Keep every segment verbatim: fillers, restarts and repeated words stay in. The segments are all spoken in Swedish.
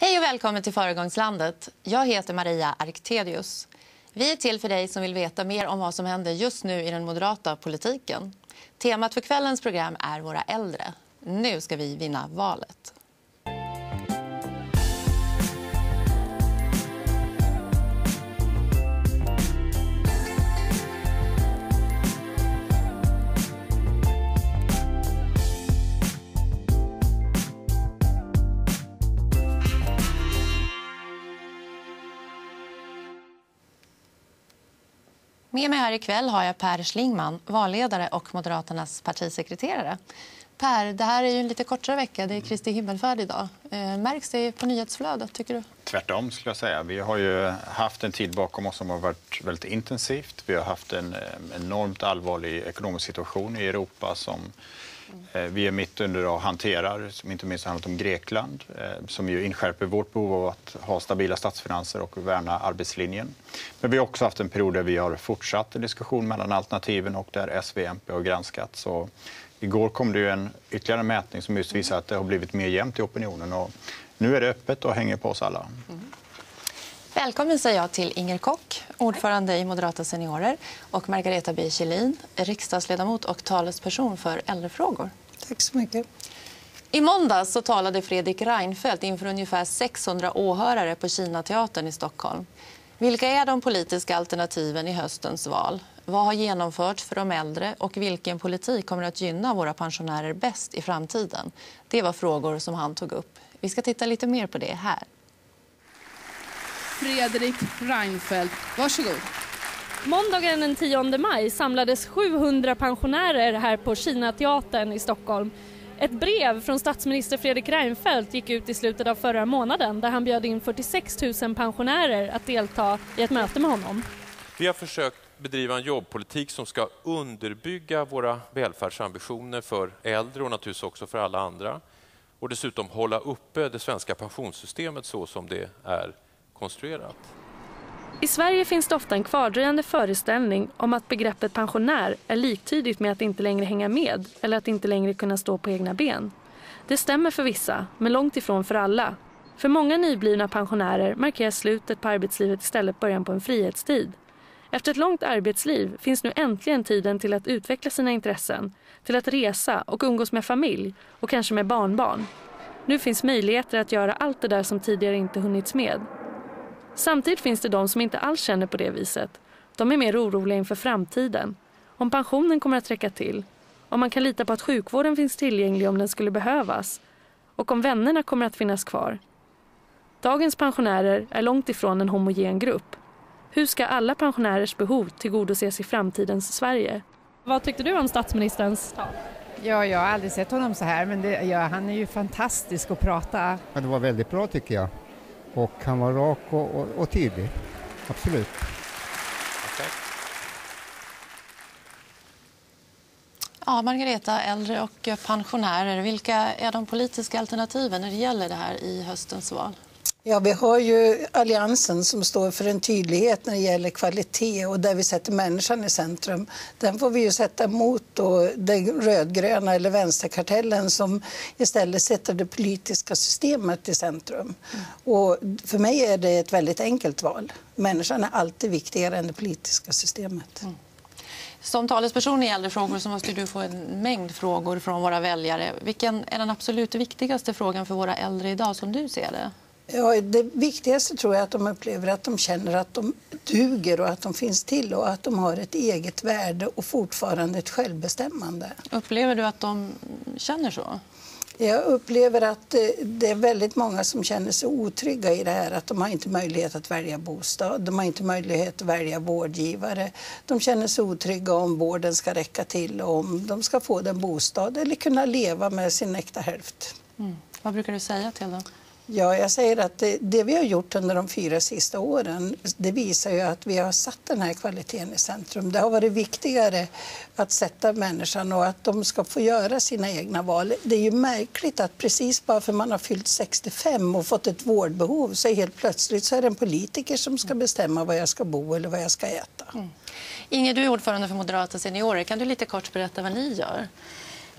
Hej och välkommen till Föregångslandet. Jag heter Maria Arktedius. Vi är till för dig som vill veta mer om vad som händer just nu i den moderata politiken. Temat för kvällens program är våra äldre. Nu ska vi vinna valet. Med mig här ikväll har jag Per Schlingmann, valledare och Moderaternas partisekreterare. Per, det här är ju en lite kortare vecka. Det är Kristi himmelfärd idag. Eh, märks det på nyhetsflödet, tycker du? Tvärtom skulle jag säga. Vi har ju haft en tid bakom oss som har varit väldigt intensivt. Vi har haft en enormt allvarlig ekonomisk situation i Europa som vi är mitt under och hanterar, som inte minst handlat om Grekland, som ju inskärper vårt behov av att ha stabila statsfinanser och värna arbetslinjen. Men vi har också haft en period där vi har fortsatt en diskussion mellan alternativen och där S V M P har granskat. Så igår kom det ju en ytterligare mätning som just visar att det har blivit mer jämnt i opinionen. Och nu är det öppet och hänger på oss alla. Mm. Välkommen säger jag till Inger Kock, ordförande i Moderata seniorer, och Margareta B. Kjellin, riksdagsledamot och talesperson för äldrefrågor. Tack så mycket. I måndag så talade Fredrik Reinfeldt inför ungefär sexhundra åhörare på Kinateatern i Stockholm. Vilka är de politiska alternativen i höstens val? Vad har genomförts för de äldre och vilken politik kommer att gynna våra pensionärer bäst i framtiden? Det var frågor som han tog upp. Vi ska titta lite mer på det här. Fredrik Reinfeldt, varsågod. Måndagen den tionde maj samlades sjuhundra pensionärer här på Kinateatern i Stockholm. Ett brev från statsminister Fredrik Reinfeldt gick ut i slutet av förra månaden där han bjöd in fyrtiosex tusen pensionärer att delta i ett möte med honom. Vi har försökt bedriva en jobbpolitik som ska underbygga våra välfärdsambitioner för äldre och naturligtvis också för alla andra. Och dessutom hålla uppe det svenska pensionssystemet så som det är konstruerat. I Sverige finns det ofta en kvardröjande föreställning om att begreppet pensionär är liktydigt med att inte längre hänga med eller att inte längre kunna stå på egna ben. Det stämmer för vissa, men långt ifrån för alla. För många nyblivna pensionärer markerar slutet på arbetslivet istället början på en frihetstid. Efter ett långt arbetsliv finns nu äntligen tiden till att utveckla sina intressen, till att resa och umgås med familj och kanske med barnbarn. Nu finns möjligheter att göra allt det där som tidigare inte hunnits med. Samtidigt finns det de som inte alls känner på det viset. De är mer oroliga inför framtiden. Om pensionen kommer att räcka till. Om man kan lita på att sjukvården finns tillgänglig om den skulle behövas. Och om vännerna kommer att finnas kvar. Dagens pensionärer är långt ifrån en homogen grupp. Hur ska alla pensionärers behov tillgodoses i framtidens Sverige? Vad tyckte du om statsministerns tal? Ja, jag har aldrig sett honom så här, men det, ja, han är ju fantastisk att prata. Ja, det var väldigt bra tycker jag. Och han var rak och, och, och tydlig. Absolut. Okay. Ja, Margareta, äldre och pensionärer. Vilka är de politiska alternativen när det gäller det här i höstens val? Ja, vi har ju Alliansen som står för en tydlighet när det gäller kvalitet och där vi sätter människan i centrum. Den får vi ju sätta emot då den rödgröna eller vänsterkartellen som istället sätter det politiska systemet i centrum. Mm. Och för mig är det ett väldigt enkelt val. Människan är alltid viktigare än det politiska systemet. Mm. Som talesperson i äldrefrågor så måste du få en mängd frågor från våra väljare. Vilken är den absolut viktigaste frågan för våra äldre idag som du ser det? Ja, det viktigaste tror jag att de upplever att de känner att de duger och att de finns till och att de har ett eget värde och fortfarande ett självbestämmande. Upplever du att de känner så? Jag upplever att det är väldigt många som känner sig otrygga i det här. Att de har inte möjlighet att välja bostad, de har inte möjlighet att välja vårdgivare. De känner sig otrygga om vården ska räcka till och om de ska få den bostad eller kunna leva med sin äkta hälft. Mm. Vad brukar du säga till dem? Ja, jag säger att det, det vi har gjort under de fyra sista åren, det visar ju att vi har satt den här kvaliteten i centrum. Det har varit viktigare att sätta människan och att de ska få göra sina egna val. Det är ju märkligt att precis bara för man har fyllt sextiofem och fått ett vårdbehov så är helt plötsligt så är det en politiker som ska bestämma var jag ska bo eller vad jag ska äta. Mm. Inger, du är ordförande för Moderata seniorer. Kan du lite kort berätta vad ni gör?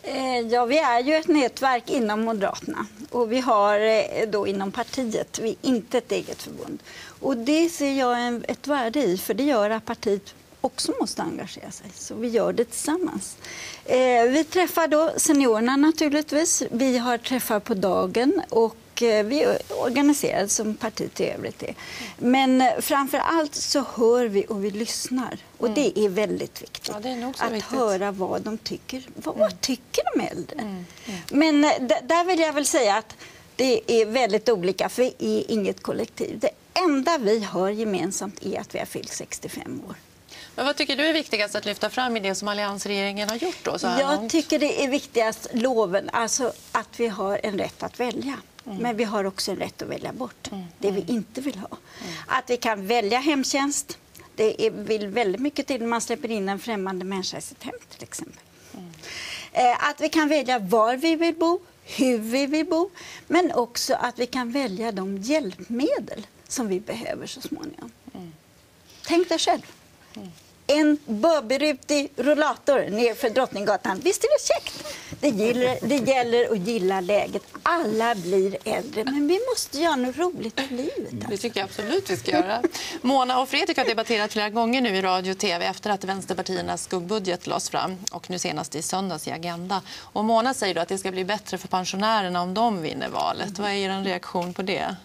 Ja, vi är ju ett nätverk inom Moderaterna och vi har då inom partiet, vi är inte ett eget förbund. Och det ser jag en, ett värde i, för det gör att partiet också måste engagera sig. Så vi gör det tillsammans. Eh, vi träffar då seniorerna naturligtvis. Vi har träffar på dagen och vi är organiserade som partiet i övrigt är. Men framför allt så hör vi och vi lyssnar. Och mm. det är väldigt viktigt. Ja, det är nog så att viktigt. Höra vad de tycker. Vad mm. tycker de äldre? Mm. Mm. Men d- där vill jag väl säga att det är väldigt olika, för vi är inget kollektiv. Det enda vi har gemensamt är att vi har fyllt sextiofem år. Men vad tycker du är viktigast att lyfta fram i det som alliansregeringen har gjort då? Så här jag långt? tycker det är viktigast loven, alltså att vi har en rätt att välja. Mm. Men vi har också en rätt att välja bort mm. det vi inte vill ha. Mm. Att vi kan välja hemtjänst. Det är, vill väldigt mycket till när man släpper in en främmande människa i sitt hem till exempel. Mm. Eh, att vi kan välja var vi vill bo, hur vi vill bo. Men också att vi kan välja de hjälpmedel som vi behöver så småningom. Mm. Tänk dig själv. Mm. En börberutig rullator ner för Drottninggatan. Visst är det käckt? Det gäller, det gäller att gilla läget. Alla blir äldre, men vi måste göra något roligt av livet. Alltså. Det tycker jag absolut vi ska göra. Mona och Fredrik har debatterat flera gånger nu i radio och tv efter att vänsterpartiernas skuggbudget lades fram. Och nu senast i söndags i Agenda. Och Mona säger då att det ska bli bättre för pensionärerna om de vinner valet. Mm. Vad är er reaktion på det?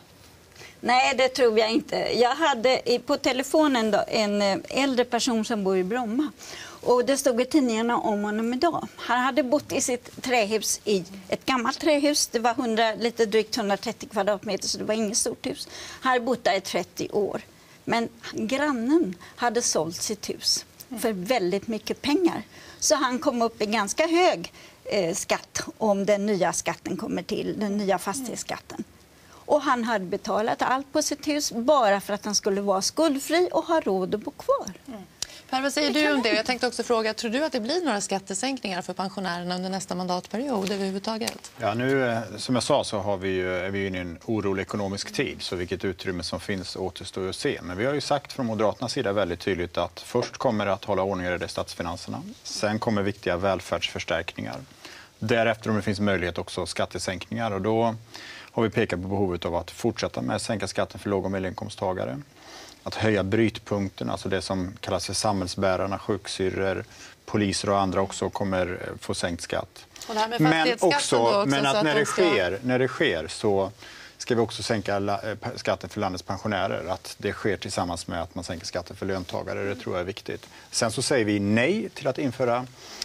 Nej, det tror jag inte. Jag hade på telefonen då en äldre person som bor i Bromma. Och det stod i tidningarna om honom idag. Han hade bott i sitt trähus, i ett gammalt trähus. Det var hundra, lite drygt hundratrettio kvadratmeter, så det var inget stort hus. Han hade bott där i trettio år. Men grannen hade sålt sitt hus för väldigt mycket pengar. Så han kom upp i ganska hög eh, skatt om den nya skatten kommer till, den nya fastighetsskatten. Och han hade betalat allt på sitt hus bara för att han skulle vara skuldfri och ha råd att bo kvar. Mm. Per, vad säger du om det? Jag tänkte också fråga, tror du att det blir några skattesänkningar för pensionärerna under nästa mandatperiod överhuvudtaget? Ja, nu, som jag sa, så har vi ju, är vi inne i en orolig ekonomisk tid, så vilket utrymme som finns återstår att se. Men vi har ju sagt från Moderaternas sida väldigt tydligt att först kommer det att hålla ordning i statsfinanserna. Sen kommer viktiga välfärdsförstärkningar. Därefter, om det finns möjlighet, också skattesänkningar. Och då har vi pekat på behovet av att fortsätta med att sänka skatten för låg- och medelinkomsttagare. Att höja brytpunkten, alltså det som kallas för samhällsbärarna, sjuksyrror, poliser och andra också kommer få sänkt skatt. Och det här med men också, också, men att, att när, det ska... sker, när det sker så ska vi också sänka skatten för landets pensionärer. Att det sker tillsammans med att man sänker skatten för löntagare, det tror jag är viktigt. Sen så säger vi nej till att införa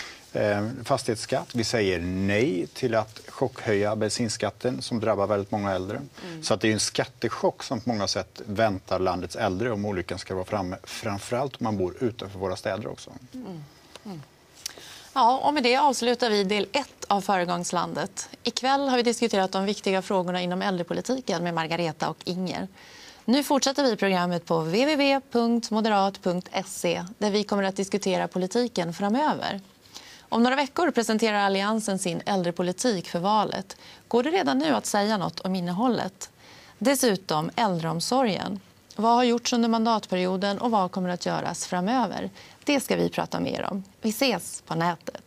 Eh, fastighetsskatt. Vi säger nej till att chockhöja bensinskatten som drabbar väldigt många äldre. Mm. Så att det är en skattechock som på många sätt väntar landets äldre om olyckan ska vara framme. Framförallt om man bor utanför våra städer också. Mm. Mm. Ja, och med det avslutar vi del ett av Föregångslandet. Ikväll har vi diskuterat de viktiga frågorna inom äldrepolitiken med Margareta och Inger. Nu fortsätter vi programmet på w w w punkt moderat punkt se där vi kommer att diskutera politiken framöver. Om några veckor presenterar Alliansen sin äldrepolitik för valet. Går det redan nu att säga något om innehållet? Dessutom äldreomsorgen. Vad har gjorts under mandatperioden och vad kommer att göras framöver? Det ska vi prata mer om. Vi ses på nätet.